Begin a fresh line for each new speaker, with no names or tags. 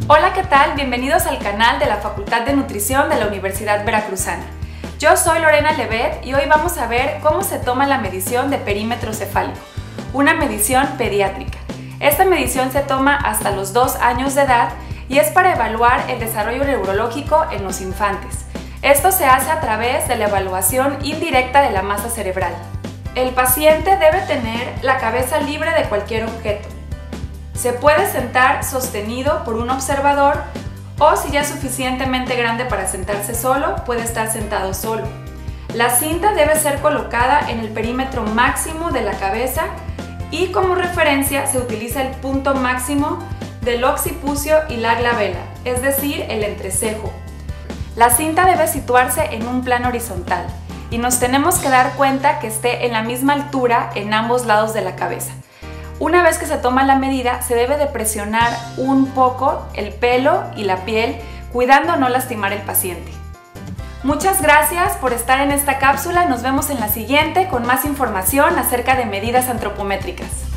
Hola, ¿qué tal? Bienvenidos al canal de la Facultad de Nutrición de la Universidad Veracruzana. Yo soy Lorena Levet y hoy vamos a ver cómo se toma la medición de perímetro cefálico, una medición pediátrica. Esta medición se toma hasta los 2 años de edad y es para evaluar el desarrollo neurológico en los infantes. Esto se hace a través de la evaluación indirecta de la masa cerebral. El paciente debe tener la cabeza libre de cualquier objeto. Se puede sentar sostenido por un observador o, si ya es suficientemente grande para sentarse solo, puede estar sentado solo. La cinta debe ser colocada en el perímetro máximo de la cabeza y como referencia se utiliza el punto máximo del occipucio y la glabela, es decir, el entrecejo. La cinta debe situarse en un plano horizontal y nos tenemos que dar cuenta que esté en la misma altura en ambos lados de la cabeza. Una vez que se toma la medida, se debe de presionar un poco el pelo y la piel, cuidando no lastimar al paciente. Muchas gracias por estar en esta cápsula. Nos vemos en la siguiente con más información acerca de medidas antropométricas.